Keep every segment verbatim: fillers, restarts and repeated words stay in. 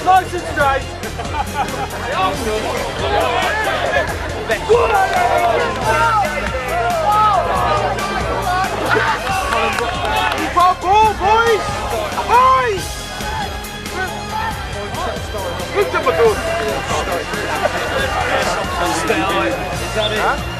Nice and straight. Ball, boys! Boys! Good job, my good. Is that it?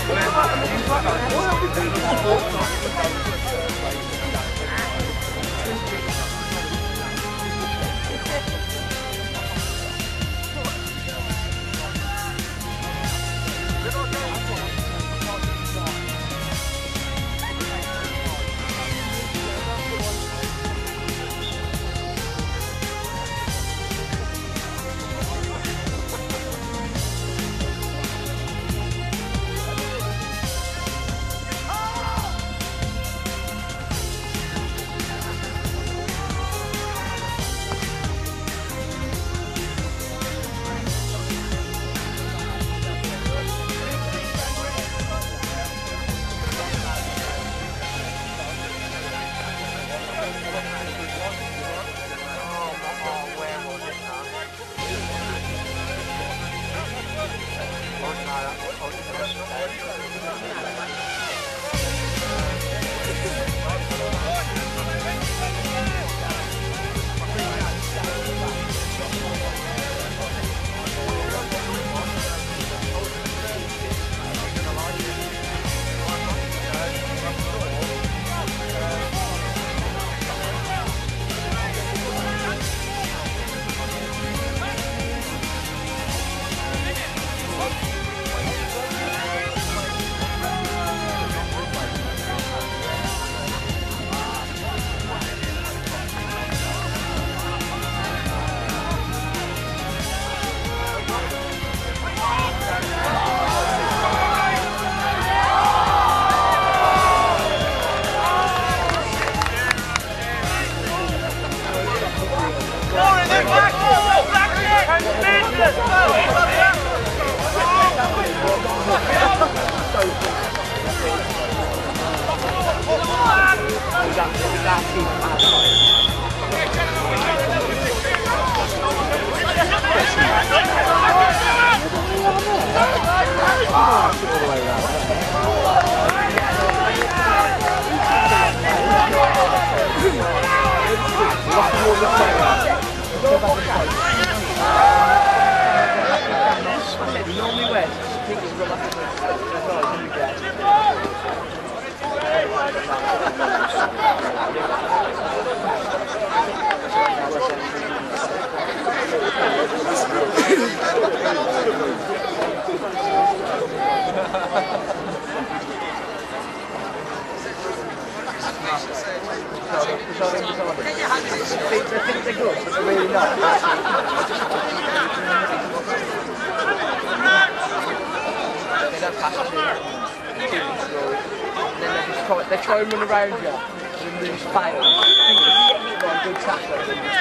They try and run around you, and then just fail. If you get hit by a good tackle,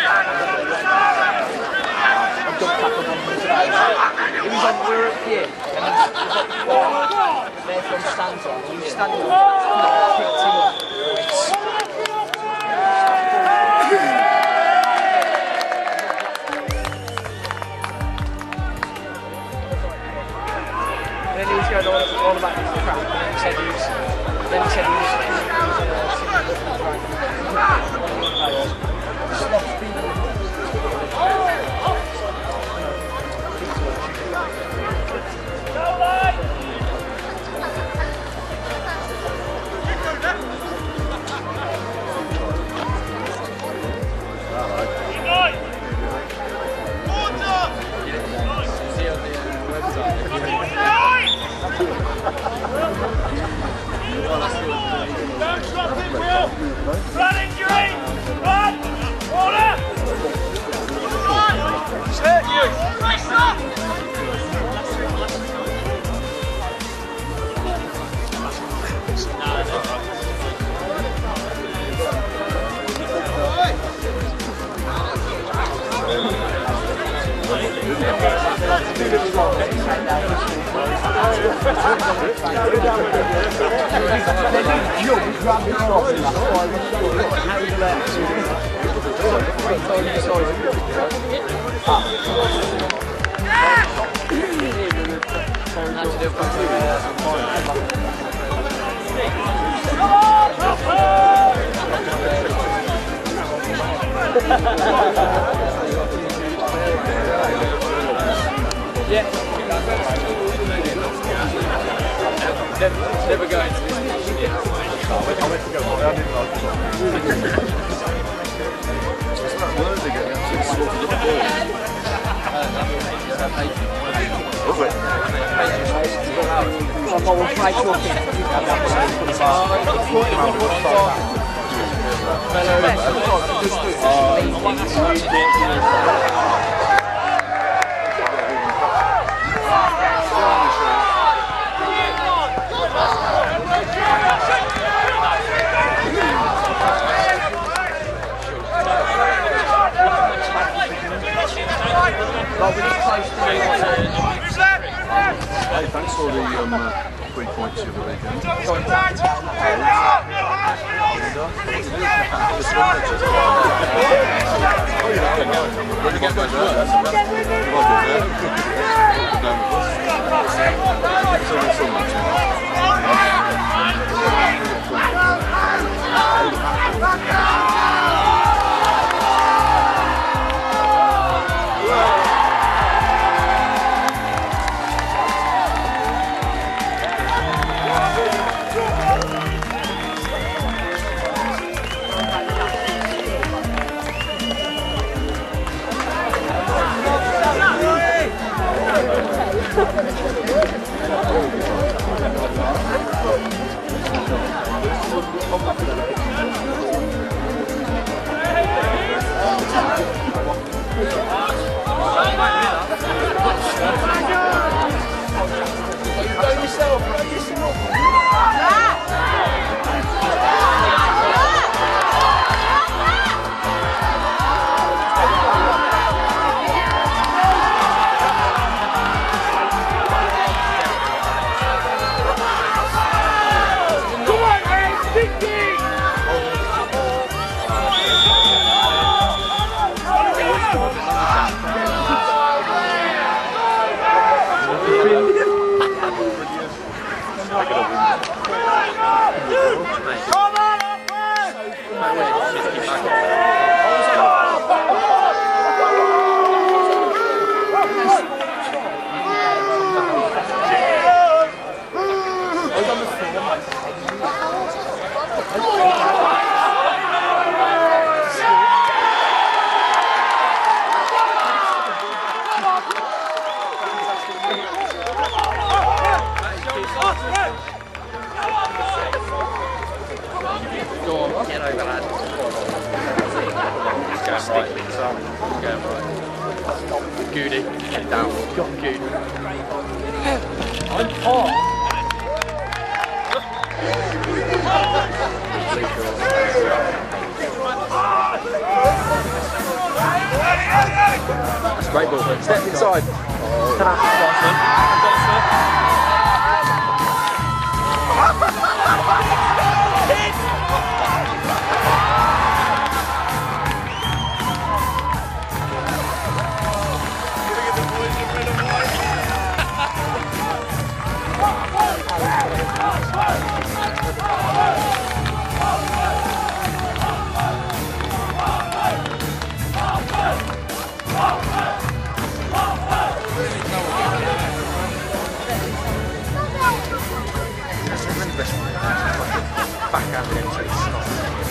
a good tackle on the It was on, we were up here, and there's like four, they're from stanza, and you stand up, and picked him up. And then he was going on, on about his crap, and then he said he was, then he said he was, he was on a Don't drop it, Will! Run injury! Run! Order! Hurt you! Race up! They do jump, Yeah. Never, never going to this. Yeah. I went, I went to go. I didn't like it. It's not worthy getting actually slaughtered up there. Was it? I will try talking. Hey, thanks for the um, uh, three points the other weekend. Goody, get down. Got Goody. I'm hot. That's a great ball. Step inside. Backhand into the stop.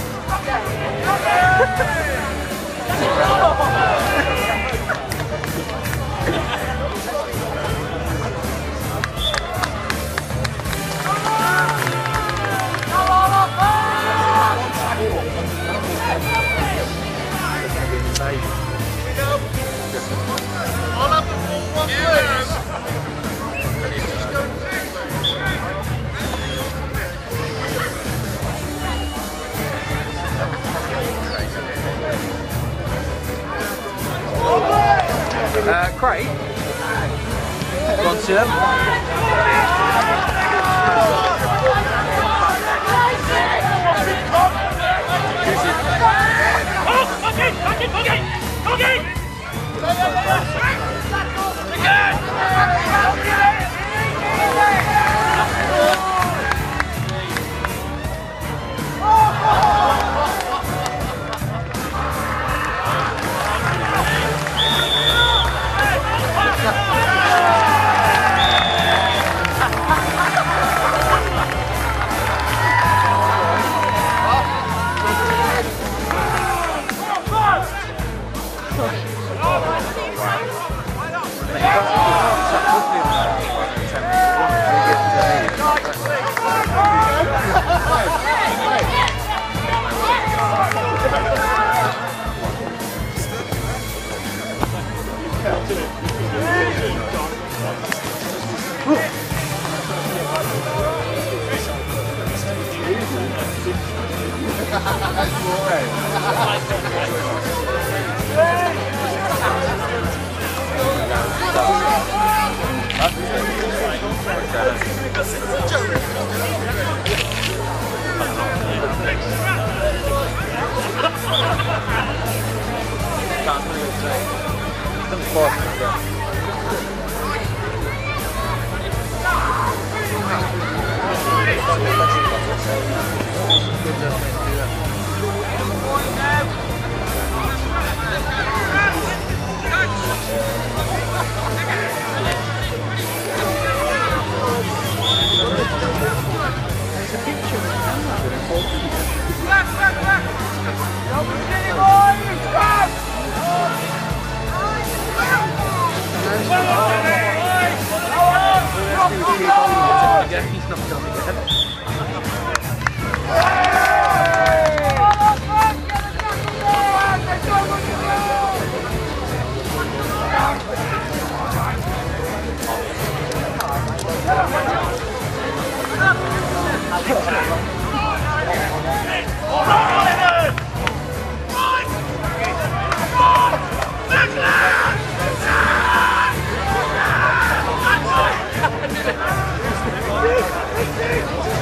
Uh, Craig, go on to them. Oh, okay, okay, okay, okay! He's not done again. Right!